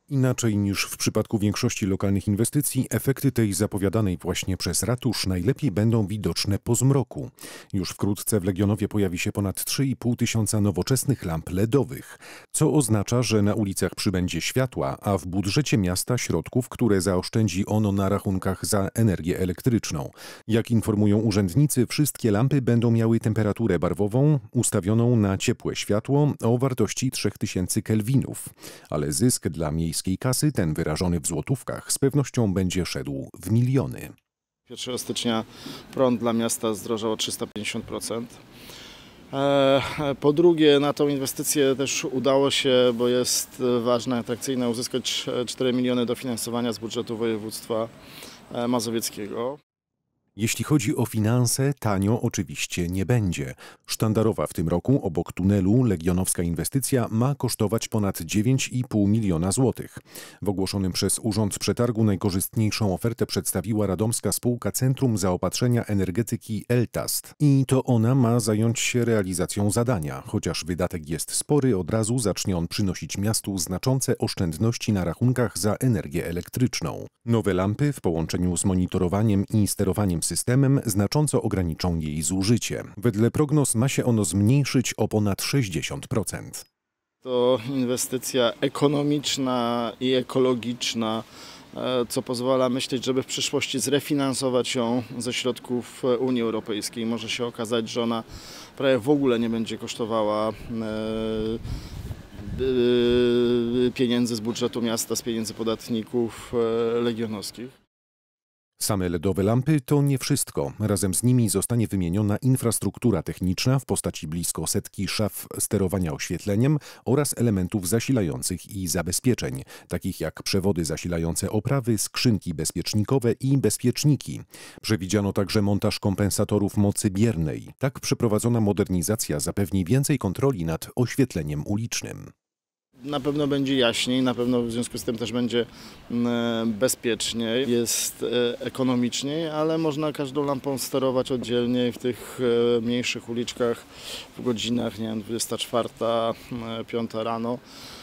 Inaczej niż w przypadku większości lokalnych inwestycji, efekty tej zapowiadanej właśnie przez ratusz najlepiej będą widoczne po zmroku. Już wkrótce w Legionowie pojawi się ponad 3,5 tysiąca nowoczesnych lamp LEDowych, co oznacza, że na ulicach przybędzie światła, a w budżecie miasta środków, które zaoszczędzi ono na rachunkach za energię elektryczną. Jak informują urzędnicy, wszystkie lampy będą miały temperaturę barwową ustawioną na ciepłe światło o wartości 3000 kelwinów, ale zysk dla miejskiej kasy, ten wyrażony w złotówkach, z pewnością będzie szedł w miliony. 1 stycznia prąd dla miasta zdrożał o 350%. Po drugie, na tą inwestycję też udało się, bo jest ważne, atrakcyjne, uzyskać 4 miliony dofinansowania z budżetu województwa mazowieckiego. Jeśli chodzi o finanse, tanio oczywiście nie będzie. Sztandarowa w tym roku obok tunelu legionowska inwestycja ma kosztować ponad 9,5 miliona złotych. W ogłoszonym przez Urząd Przetargu najkorzystniejszą ofertę przedstawiła radomska spółka Centrum Zaopatrzenia Energetyki Eltast. I to ona ma zająć się realizacją zadania. Chociaż wydatek jest spory, od razu zacznie on przynosić miastu znaczące oszczędności na rachunkach za energię elektryczną. Nowe lampy w połączeniu z monitorowaniem i sterowaniem systemem znacząco ograniczą jej zużycie. Wedle prognoz ma się ono zmniejszyć o ponad 60%. To inwestycja ekonomiczna i ekologiczna, co pozwala myśleć, żeby w przyszłości zrefinansować ją ze środków Unii Europejskiej. Może się okazać, że ona prawie w ogóle nie będzie kosztowała pieniędzy z budżetu miasta, z pieniędzy podatników legionowskich. Same LEDowe lampy to nie wszystko. Razem z nimi zostanie wymieniona infrastruktura techniczna w postaci blisko setki szaf sterowania oświetleniem oraz elementów zasilających i zabezpieczeń, takich jak przewody zasilające oprawy, skrzynki bezpiecznikowe i bezpieczniki. Przewidziano także montaż kompensatorów mocy biernej. Tak przeprowadzona modernizacja zapewni więcej kontroli nad oświetleniem ulicznym. Na pewno będzie jaśniej, na pewno w związku z tym też będzie bezpieczniej, jest ekonomiczniej, ale można każdą lampą sterować oddzielnie w tych mniejszych uliczkach w godzinach, nie wiem, 24, 5 rano.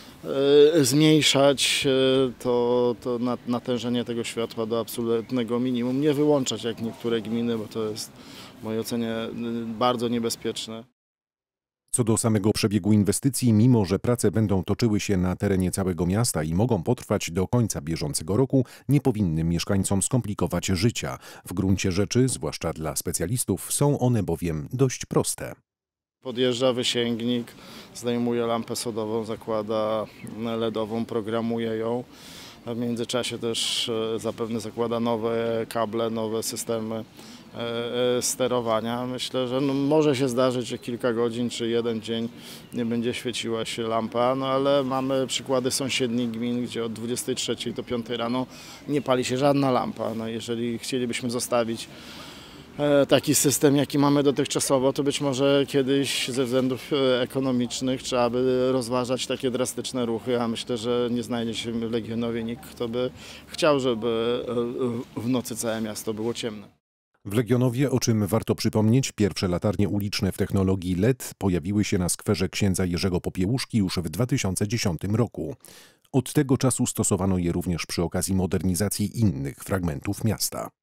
Zmniejszać to natężenie tego światła do absolutnego minimum, nie wyłączać jak niektóre gminy, bo to jest w mojej ocenie bardzo niebezpieczne. Co do samego przebiegu inwestycji, mimo że prace będą toczyły się na terenie całego miasta i mogą potrwać do końca bieżącego roku, nie powinny mieszkańcom skomplikować życia. W gruncie rzeczy, zwłaszcza dla specjalistów, są one bowiem dość proste. Podjeżdża wysięgnik, zdejmuje lampę sodową, zakłada LEDową, programuje ją. W międzyczasie też zapewne zakłada nowe kable, nowe systemy sterowania. Myślę, że może się zdarzyć, że kilka godzin czy jeden dzień nie będzie świeciła się lampa, ale mamy przykłady sąsiednich gmin, gdzie od 23 do 5 rano nie pali się żadna lampa. Jeżeli chcielibyśmy zostawić taki system, jaki mamy dotychczasowo, to być może kiedyś ze względów ekonomicznych trzeba by rozważać takie drastyczne ruchy, a myślę, że nie znajdzie się w Legionowie nikt, kto by chciał, żeby w nocy całe miasto było ciemne. W Legionowie, o czym warto przypomnieć, pierwsze latarnie uliczne w technologii LED pojawiły się na skwerze księdza Jerzego Popiełuszki już w 2010 roku. Od tego czasu stosowano je również przy okazji modernizacji innych fragmentów miasta.